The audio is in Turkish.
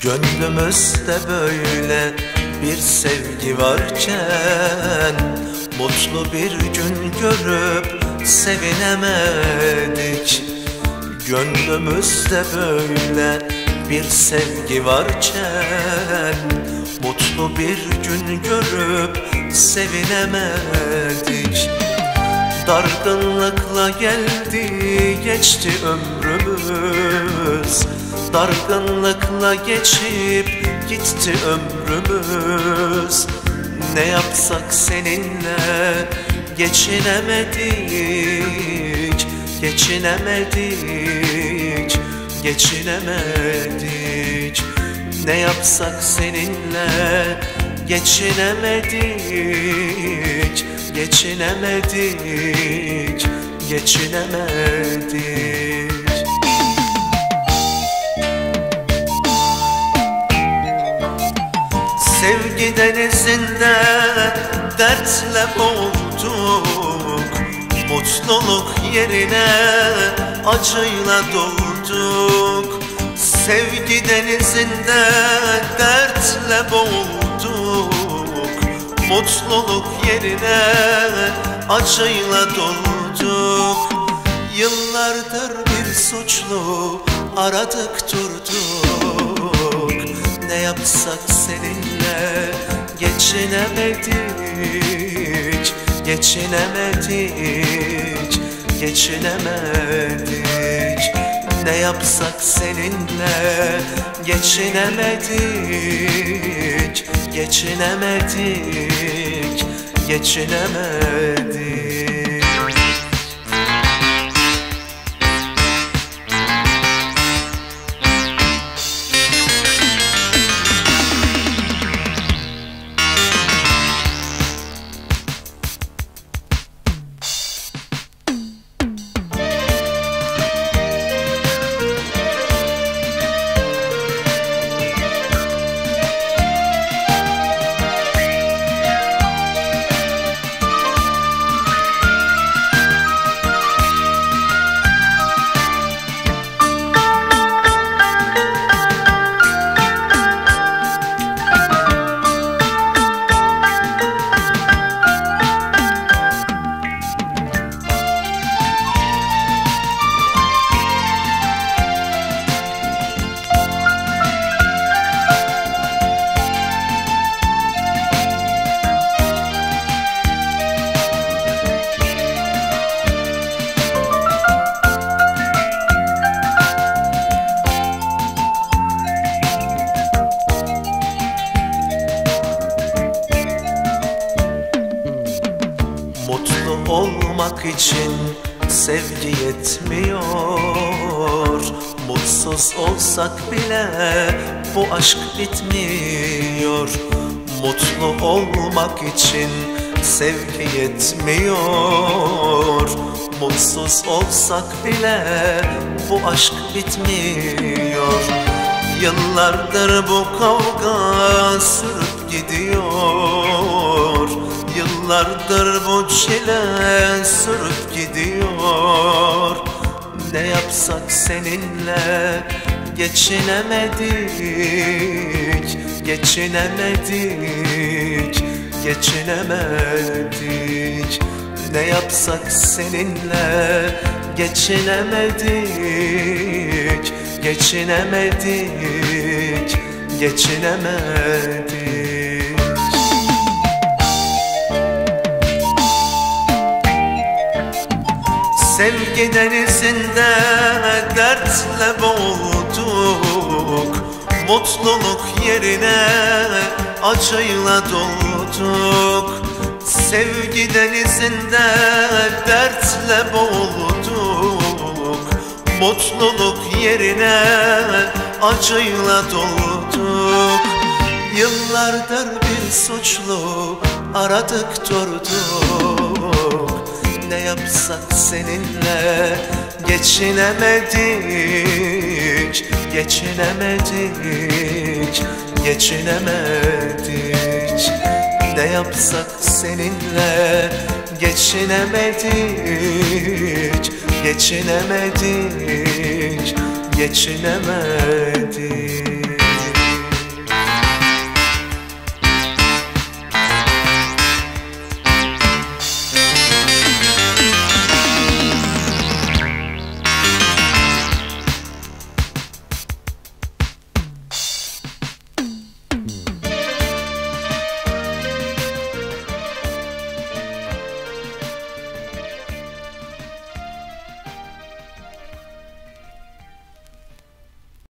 Gönlümüzde böyle bir sevgi varken mutlu bir gün görüp sevinemedik. Gönlümüzde böyle bir sevgi varken mutlu bir gün görüp sevinemedik. Dargınlıkla geldi geçti ömrümüz, dargınlıkla geçip gitti ömrümüz. Ne yapsak seninle geçinemedik, geçinemedik, geçinemedik. Ne yapsak seninle geçinemedik, geçinemedik, geçinemedik. Sevgi denizinde dertle boğulduk, mutluluk yerine acıyla dolduk. Sevgi denizinde dertle boğulduk, mutluluk yerine acıyla dolduk. Yıllardır bir suçlu aradık durduk. Ne yapsak seninle geçinemedik, geçinemedik, geçinemedik. Ne yapsak seninle geçinemedik, geçinemedik, geçinemedik. Mutlu olmak için sevgi yetmiyor. Mutsuz olsak bile bu aşk bitmiyor. Mutlu olmak için sevgi yetmiyor. Mutsuz olsak bile bu aşk bitmiyor. Yıllardır bu kavga sürüp gidiyor. Yıllardır bu çile sürüp gidiyor. Ne yapsak seninle geçinemedik, geçinemedik, geçinemedik. Ne yapsak seninle geçinemedik, geçinemedik, geçinemedik. Sevgi denizinde dertle boğulduk, mutluluk yerine acıyla dolduk. Sevgi denizinde dertle boğulduk, mutluluk yerine acıyla dolduk. Yıllardır bir suçlu aradık durduk. Ne yapsak seninle geçinemedik, geçinemedik, geçinemedik. Ne yapsak seninle geçinemedik, geçinemedik, geçinemedik.